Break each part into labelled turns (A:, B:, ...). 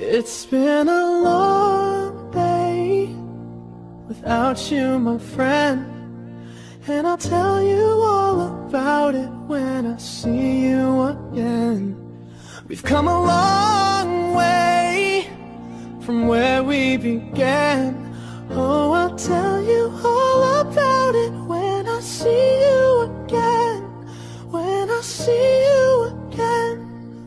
A: It's been a long day without you, my friend, and I'll tell you all about it when I see you again. We've come a long way from where we began. Oh, I'll tell you all about it when I see you again. When I see you again.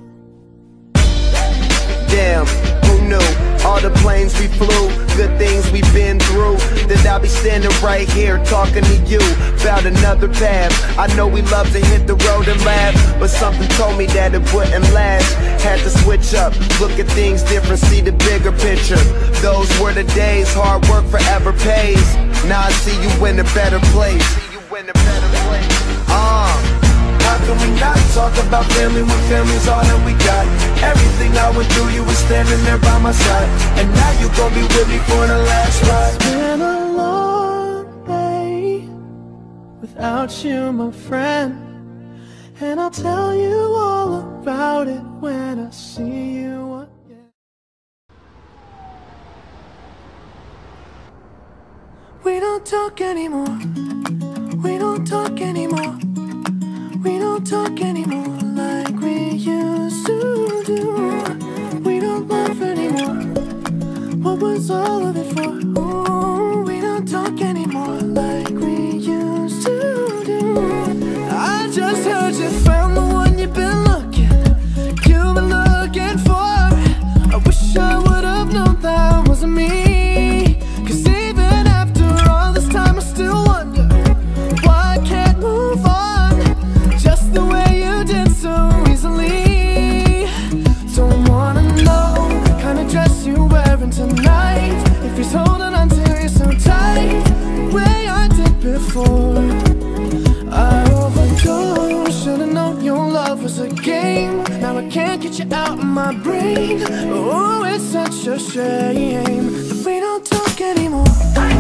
B: Damn, who knew? All the planes we flew, good things we've been through, that I'll be standing right here talking to you about another path. I know we love to hit the road and laugh, but something told me that it wouldn't last. Had to switch up, look at things different, see the bigger picture. Those were the days, hard work forever pays. Now I see you in a better place. How can we not talk about family when family's all that we got? Everything I went through, you were standing there by my side, and now you gon' be with me for the last ride.
A: It's been a long day without you, my friend, and I'll tell you all about it when I see you again. We don't talk anymore. We don't talk anymore. We don't talk anymore like we used to do. We don't laugh anymore. What was all of it for? Ooh, we don't talk anymore like we used to do. I just heard you found the one you've been looking for. I wish I would have known that wasn't me. 'Cause even after all this time I still wonder why I can't move on just the way you did so easily. Don't wanna know the kind of dress you're wearing tonight, if he's holding on to you so tight, the way I did before. I overdosed, should've known your love was a game. Now I can't get you out of my brain. Oh, it's such a shame that we don't talk anymore.